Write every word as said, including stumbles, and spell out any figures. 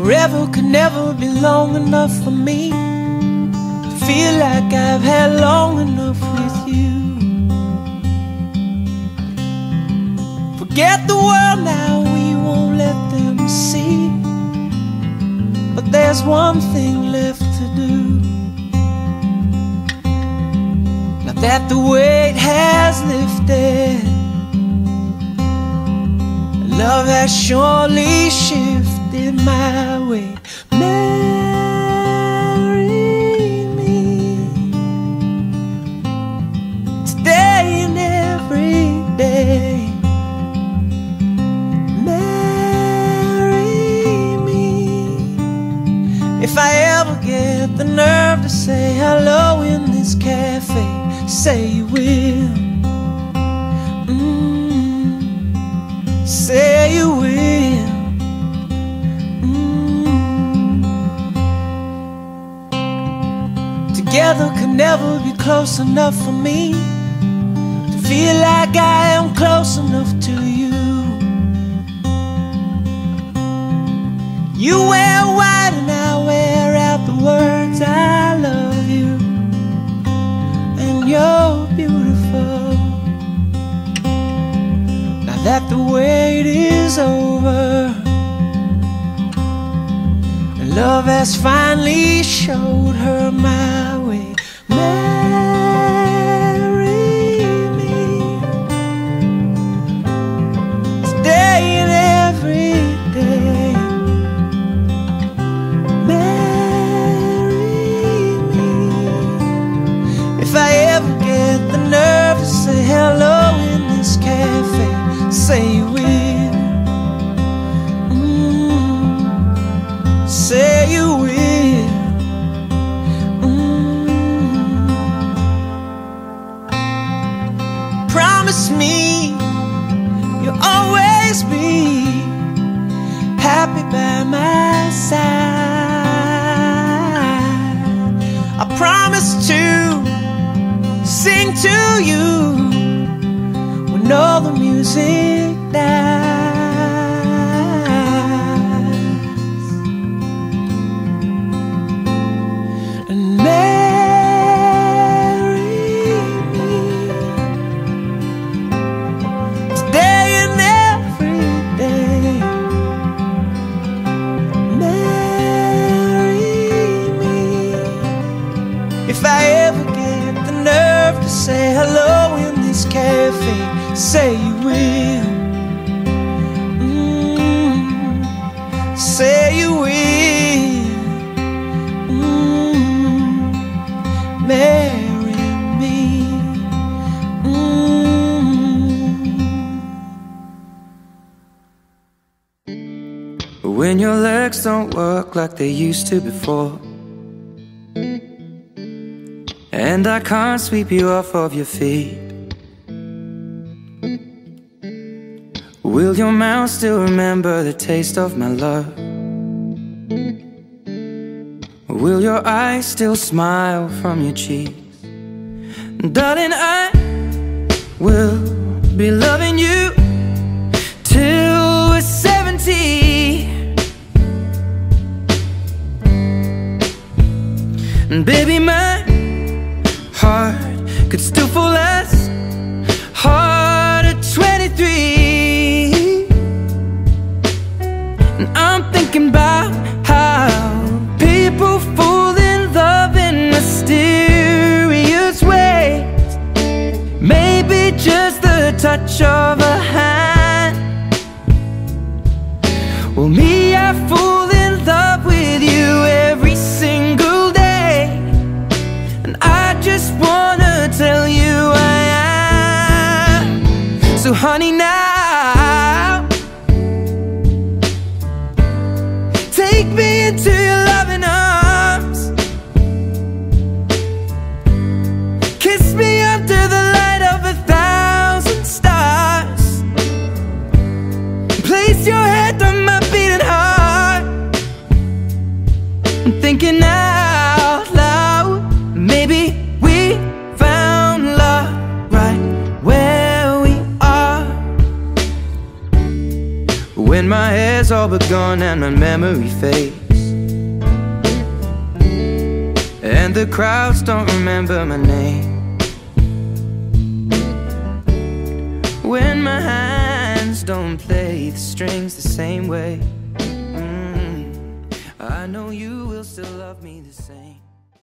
Forever could never be long enough for me to feel like I've had long enough with you. Forget the world now, we won't let them see. But there's one thing left to do. Now that the weight has lifted, love has surely shifted my way. Marry me today and every day. If I ever get the nerve to say hello in this cafe, say you will. mm, Say you will. mm. Together could never be close enough for me to feel like I am close enough to you. You wear white and I wear out the words I love you, and you're beautiful. Now that the wait is over, and love has finally showed her my way. Marry me today and every day. Nerve to say hello in this cafe, say you will. mm, Say you will. mm. Promise me you'll always be happy by my side. I promise to sing to you when all the music dies. And marry me today and every day. Marry me if I ever get the nerve to say hello in this cafe, say you will. mm, Say you will. mm, Marry me. mm. When your legs don't work like they used to before, and I can't sweep you off of your feet, will your mouth still remember the taste of my love? Will your eyes still smile from your cheeks? Darling, I will be loving you till we're seventy. And baby, my heart could still fall as hard at twenty-three. And I'm thinking about how people fall in love in mysterious ways. Maybe just the touch of a hand. Well, me, I fall in love with you every single day. I just wanna tell you I am. So honey, now take me into your loving arms. Kiss me under the light of a thousand stars. Place your head on my beating heart. I'm thinking out loud, maybe we found love right where we are. When when my hair's all but gone and my memory fades, and the crowds don't remember my name, when my hands don't play the strings the same way. mm, I know you will still love me the same.